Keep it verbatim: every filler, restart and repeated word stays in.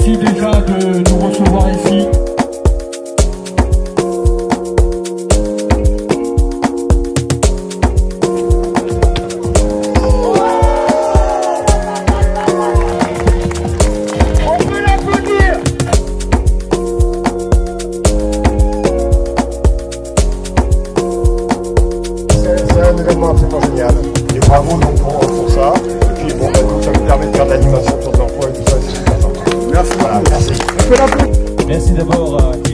Merci déjà de nous recevoir ici. Un événement absolument génial. Et bravo donc pour, pour ça. Et puis bon, bah, donc, ça vous permet de faire de l'animation sur de l'emploi et tout ça, c'est super sympa. Merci beaucoup. Voilà, merci. Merci d'abord à